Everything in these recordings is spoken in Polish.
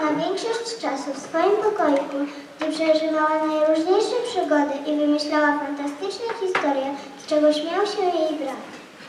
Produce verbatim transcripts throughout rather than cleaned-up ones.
spędzała większość czasu w swoim pokoiku, gdzie przeżywała najróżniejsze przygody i wymyślała fantastyczne historie, z czego śmiał się jej brat.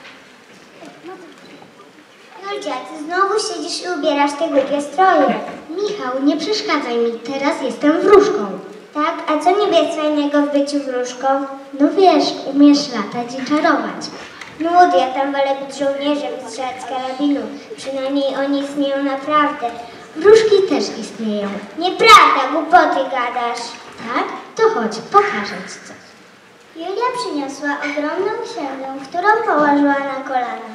Julcia, ty znowu siedzisz i ubierasz te głupie stroje. Michał, nie przeszkadzaj mi, teraz jestem wróżką. Tak? A co niby fajnego w byciu wróżką? No wiesz, umiesz latać i czarować. Nud, ja tam wolę być żołnierzem i strzelać z karabinu. Przynajmniej oni istnieją naprawdę. Wróżki też istnieją. Nieprawda, głupoty gadasz. Tak? To chodź, pokażę ci coś. Julia przyniosła ogromną księgę, którą położyła na kolana.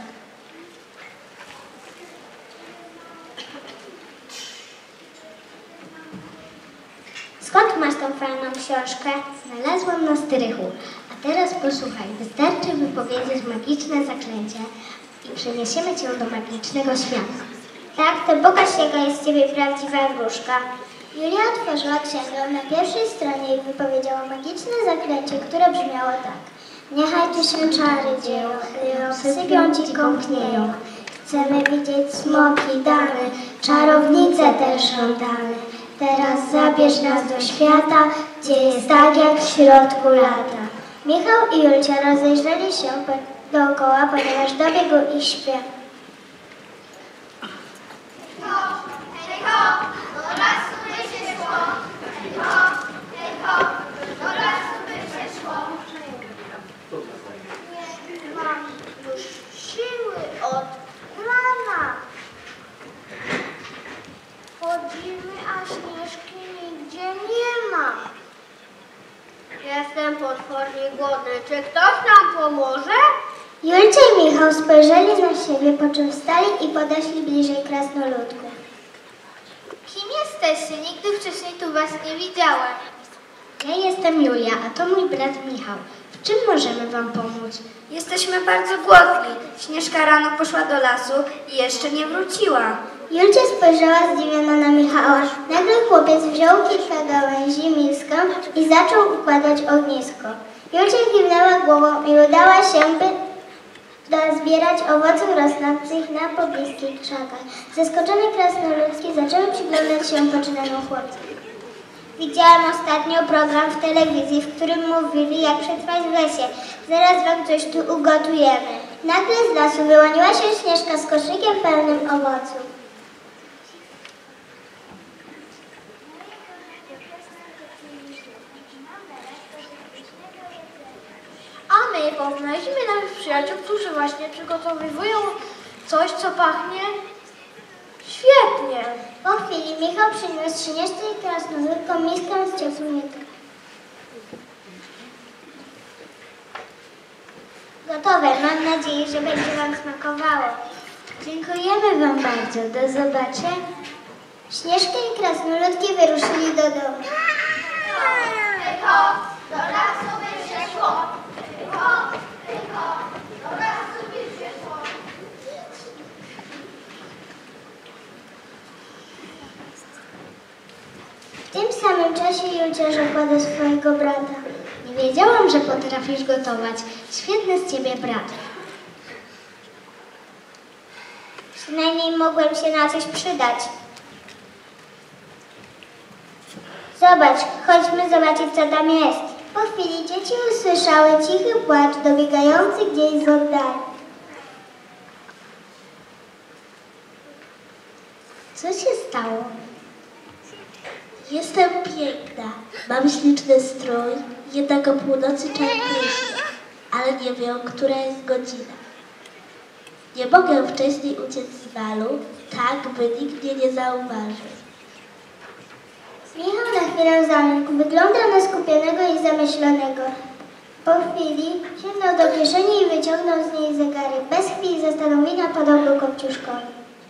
Skąd masz tą fajną książkę? Znalazłam na strychu. A teraz posłuchaj, wystarczy wypowiedzieć magiczne zaklęcie i przeniesiemy cię do magicznego świata. Tak, to pokaż, jaka jest z ciebie prawdziwa wróżka. Julia otworzyła księgę na pierwszej stronie i wypowiedziała magiczne zaklęcie, które brzmiało tak. Niechaj tu się czary dzieją, sypią ci kąpnieją. Chcemy widzieć smoki dane, czarownice też żądane. Teraz zabierz nas do świata, gdzie jest tak jak w środku lata. Michał i Julcia rozejrzeli się dookoła, ponieważ dobiegł ich śpiew. Hej ho, hej ho, do lasu by się szło. Hej ho, hej ho, do lasu by się szło. Nie mam już siły od rana. Chodzimy, a Śnieżki nigdzie nie ma. Jestem potwornie głodny. Czy ktoś nam pomoże? Julcia i Michał spojrzeli na siebie, po czym wstali i podeszli bliżej krasnoludków. Kim jesteście? Nigdy wcześniej tu was nie widziałem. Ja jestem Julia, a to mój brat Michał. W czym możemy wam pomóc? Jesteśmy bardzo głodni. Śnieżka rano poszła do lasu i jeszcze nie wróciła. Julcia spojrzała zdziwiona na Michała. Nagle chłopiec wziął kilka gałęzi, miskę i zaczął układać ognisko. Julcia kiwnęła głową i udała się, by zbierać owoców rosnących na pobliskich krzakach. Zaskoczone krasnoludki zaczęły przyglądać się poczynaniu chłopca. Widziałam ostatnio program w telewizji, w którym mówili, jak przetrwać w lesie. Zaraz wam coś tu ugotujemy. Nagle z lasu wyłoniła się Śnieżka z koszykiem pełnym owoców. A my poznaliśmy naszych przyjaciół, którzy właśnie przygotowują coś, co pachnie świetnie. Po chwili Michał przyniósł Śnieżce i krasnoludkom miskę z ciepłym jedzoniem. Gotowe, mam nadzieję, że będzie wam smakowało. Dziękujemy wam bardzo. Do zobaczenia. Śnieżka i krasnoludki wyruszyli do domu. Hej ho, do lasu by się szło. Hej ho, hej ho, do lasu by się szło. W tym samym czasie Julcia rzekła do swojego brata. Nie wiedziałam, że potrafisz gotować. Świetny z ciebie brat. Przynajmniej mogłem się na coś przydać. Zobacz, chodźmy zobaczyć, co tam jest. Po chwili dzieci usłyszały cichy płacz dobiegający gdzieś z oddali. Co się stało? Jestem piękna. Mam śliczny strój, jednak o północy czarniejszy, ale nie wiem, która jest godzina. Nie mogę wcześniej uciec z balu, tak by nikt mnie nie zauważył. Michał na chwilę zamilkł. Wyglądał na skupionego i zamyślonego. Po chwili sięgnął do kieszeni i wyciągnął z niej zegarek. Bez chwili zastanowienia podał go Kopciuszkowi.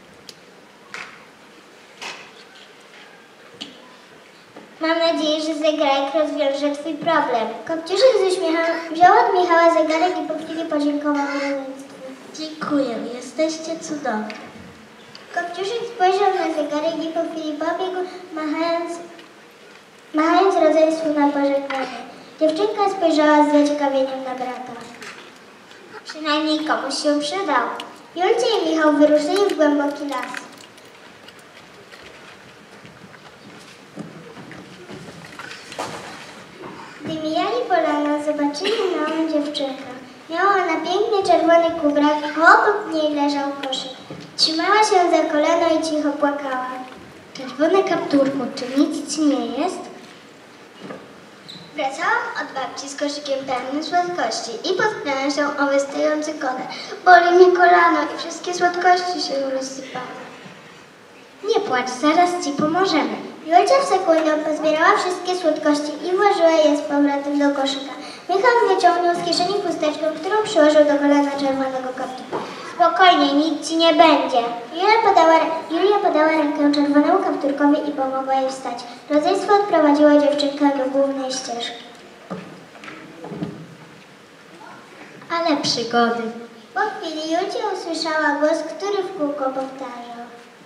Mam nadzieję, że zegarek rozwiąże twój problem. Kopciuszek z uśmiechem wziął od Michała zegarek i po chwili podziękował rodzeństwu. Dziękuję, jesteście cudowni. Kopciuszek spojrzał na zegarek i po chwili pobiegł, machając, machając rodzeństwu na pożegnanie. Dziewczynka spojrzała z zaciekawieniem na brata. Przynajmniej komuś się przydał. Julcia i Michał wyruszyli w głęboki las. Gdy mijali polanę, zobaczyli małą dziewczynkę. Miała ona piękny czerwony kubrak, a obok niej leżał koszyk. Trzymała się za kolano i cicho płakała. Czerwony kapturku, czy nic ci nie jest? Wracałam od babci z koszykiem pełnym słodkości i potknęłam się o wystający konar. Boli mnie kolano i wszystkie słodkości się rozsypały. Nie płacz, zaraz ci pomożemy. Julcia w sekundę pozbierała wszystkie słodkości i włożyła je z powrotem do koszyka. Michał wyciągnął z kieszeni chusteczkę, którą przyłożył do kolana czerwonego kapturka. Spokojnie, nic ci nie będzie. Julia podała, Julia podała rękę czerwonemu kapturkowi i pomogła jej wstać. Rodzeństwo odprowadziło dziewczynkę do głównej ścieżki. Ale przygody. Po chwili Julcia usłyszała głos, który w kółko powtarzał.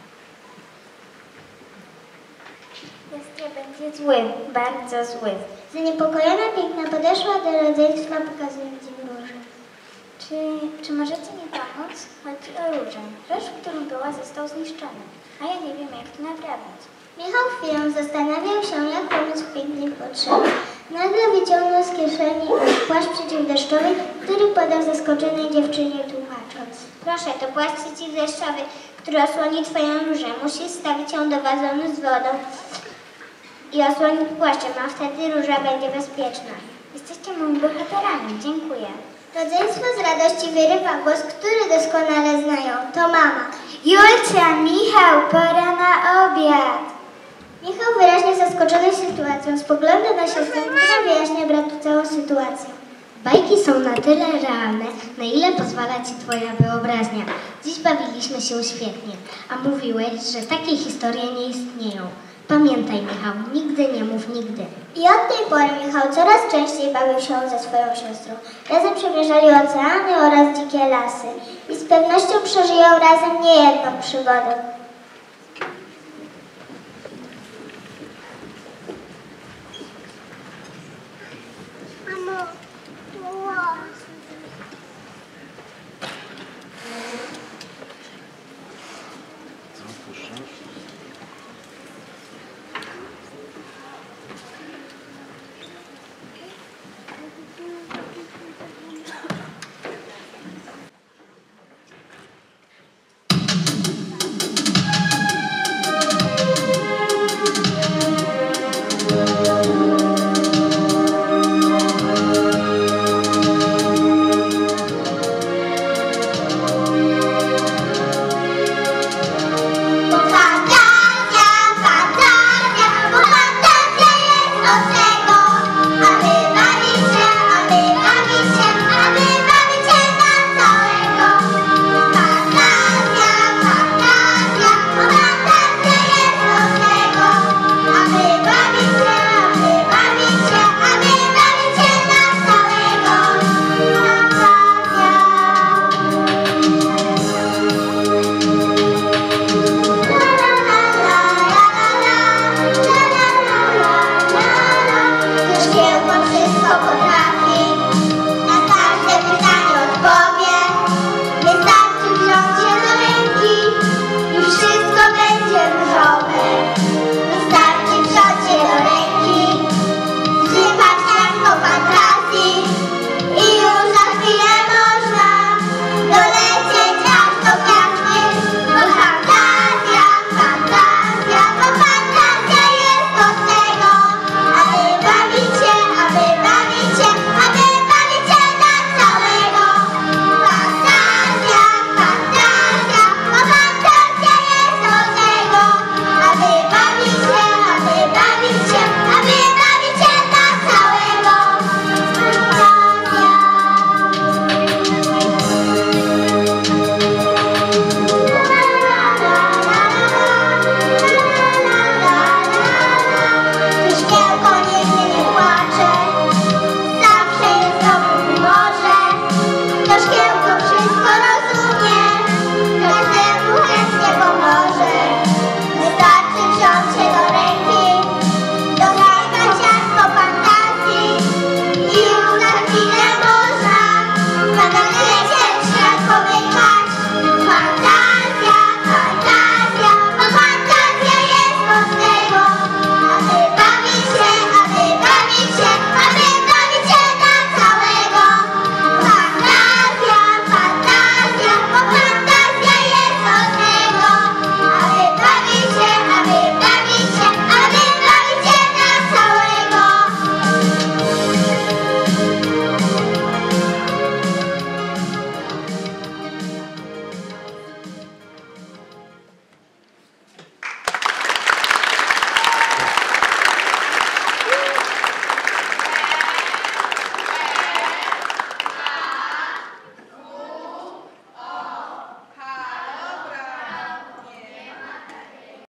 Jestra będzie zły, bardzo zły. Zaniepokojona piękna podeszła do rodzeństwa, pokazując im różę. Czy, czy możecie mi pomóc? Chodzi o różę. Rzecz, w którym była, został zniszczony, a ja nie wiem, jak to naprawiać. Michał chwilę zastanawiał się, jak pomóc w pięknej potrzebie. Nagle wyciągnął z kieszeni płaszcz przeciwdeszczowy, który podał zaskoczonej dziewczynie, tłumacząc. Proszę, to płaszcz przeciwdeszczowy, który osłoni twoją różę. Musisz stawić ją do wazonu z wodą i osłonić płaszczem, a wtedy róża będzie bezpieczna. Jesteście moimi bohaterami. Dziękuję. Rodzeństwo z radości wyrywa głos, który doskonale znają. To mama. Julcia, Michał, pora na obiad. Michał, wyraźnie zaskoczony sytuacją, spogląda na siostrę, która wyjaśnia bratu całą sytuację. Bajki są na tyle realne, na ile pozwala ci twoja wyobraźnia. Dziś bawiliśmy się świetnie, a mówiłeś, że takie historie nie istnieją. Pamiętaj, Michał, nigdy nie mów nigdy. I od tej pory Michał coraz częściej bawił się ze swoją siostrą. Razem przemierzali oceany oraz dzikie lasy i z pewnością przeżyją razem niejedną przygodę.